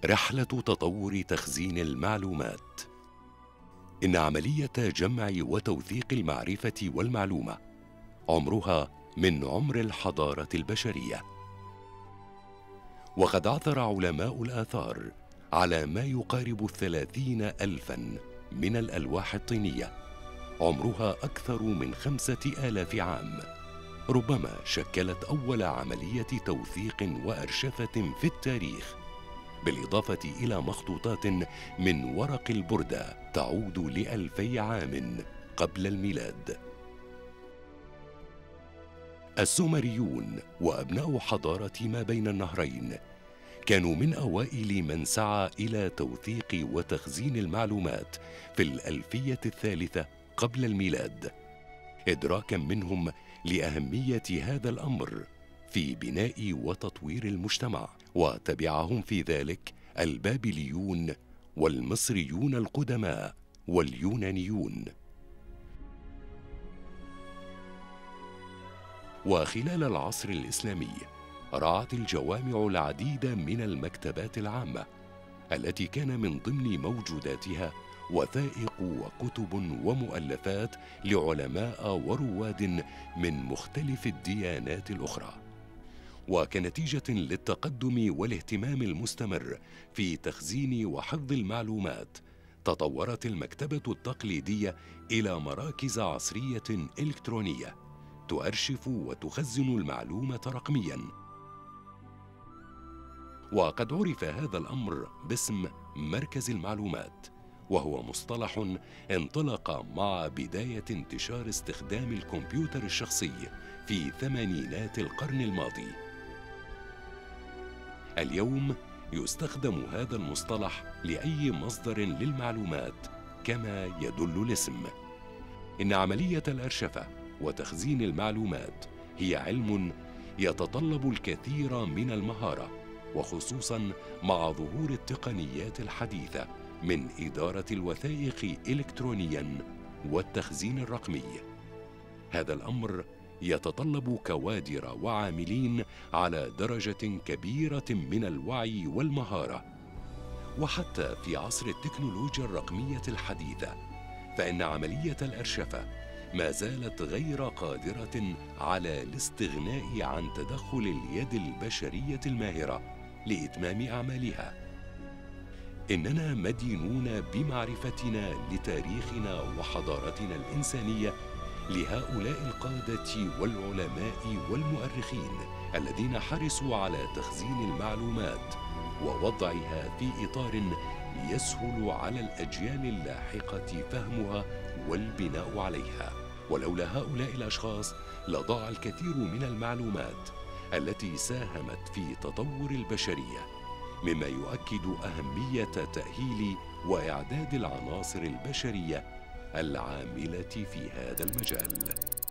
رحلة تطور تخزين المعلومات. إن عملية جمع وتوثيق المعرفة والمعلومة عمرها من عمر الحضارة البشرية، وقد عثر علماء الآثار على ما يقارب 30,000 من الألواح الطينية عمرها أكثر من 5,000 عام، ربما شكلت أول عملية توثيق وأرشفة في التاريخ، بالإضافة إلى مخطوطات من ورق البردة تعود ل2000 عام قبل الميلاد. السومريون وأبناء حضارة ما بين النهرين كانوا من أوائل من سعى إلى توثيق وتخزين المعلومات في الألفية الثالثة قبل الميلاد، إدراكاً منهم لأهمية هذا الأمر في بناء وتطوير المجتمع، وتبعهم في ذلك البابليون والمصريون القدماء واليونانيون. وخلال العصر الإسلامي رعت الجوامع العديد من المكتبات العامة التي كان من ضمن موجوداتها وثائق وكتب ومؤلفات لعلماء ورواد من مختلف الديانات الأخرى. وكنتيجة للتقدم والاهتمام المستمر في تخزين وحفظ المعلومات، تطورت المكتبة التقليدية إلى مراكز عصرية إلكترونية تؤرشف وتخزن المعلومة رقمياً. وقد عرف هذا الأمر باسم مركز المعلومات، وهو مصطلح انطلق مع بداية انتشار استخدام الكمبيوتر الشخصي في ثمانينات القرن الماضي. اليوم يستخدم هذا المصطلح لأي مصدر للمعلومات كما يدل الاسم. إن عملية الأرشفة وتخزين المعلومات هي علم يتطلب الكثير من المهارة، وخصوصاً مع ظهور التقنيات الحديثة من إدارة الوثائق إلكترونياً والتخزين الرقمي. هذا الأمر يتطلب كوادر وعاملين على درجة كبيرة من الوعي والمهارة. وحتى في عصر التكنولوجيا الرقمية الحديثة، فإن عملية الأرشفة ما زالت غير قادرة على الاستغناء عن تدخل اليد البشرية الماهرة لإتمام أعمالها. إننا مدينون بمعرفتنا لتاريخنا وحضارتنا الإنسانية لهؤلاء القادة والعلماء والمؤرخين الذين حرصوا على تخزين المعلومات ووضعها في إطار يسهل على الأجيال اللاحقة فهمها والبناء عليها. ولولا هؤلاء الأشخاص لضاع الكثير من المعلومات التي ساهمت في تطور البشرية، مما يؤكد أهمية تأهيل وإعداد العناصر البشرية العاملة في هذا المجال.